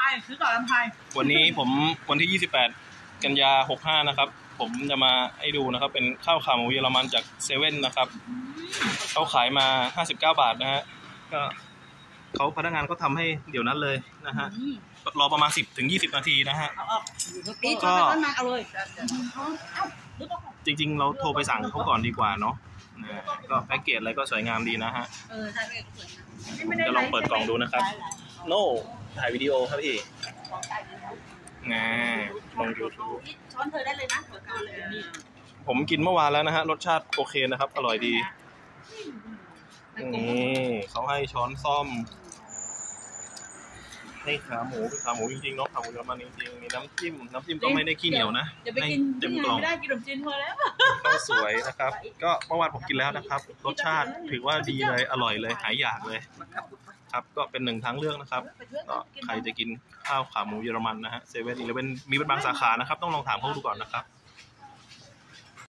ซื้อต่อลำไพวันนี้ผมวันที่28 กันยา65นะครับผมจะมาให้ดูนะครับเป็นข้าวขาหมูเยอรมันจากเซเว่นนะครับเขาขายมา59 บาทนะฮะก็เขาพนักงานก็ทำให้เดี๋ยวนั้นเลยนะฮะรอประมาณ10 ถึง 20 นาทีนะฮะก็จริงๆเราโทรไปสั่งเขาก่อนดีกว่าเนาะก็แพ็กเกจอะไรก็สวยงามดีนะฮะผมจะลองเปิดกล่องดูนะครับโน่ถ่ายวิดีโอครับพี่ลง YouTube ช้อนเธอได้เลยนะผมกินเมื่อวานแล้วนะฮะรสชาติโอเคนะครับอร่อยดีนี่เขาให้ช้อนซ่อมให้ขาหมูเป็นขาหมูจริงๆเนาะขาหมูเยอรมันจริงๆมีน้ำจิ้มก็ไม่ได้ขี้เหนียวนะให้เต็มกล่องไม่ได้กินขนมจีนพอแล้วก็สวยนะครับก็เมื่อวานผมกินแล้วนะครับรสชาติถือว่าดีเลยอร่อยเลยหายอยากเลยครับก็เป็น1 ทางเลือกนะครับก็ใครจะกินข้าวขาหมูเยอรมันนะฮะ7-11มีเป็นบางสาขานะครับต้องลองถามเขาดูก่อนนะครับ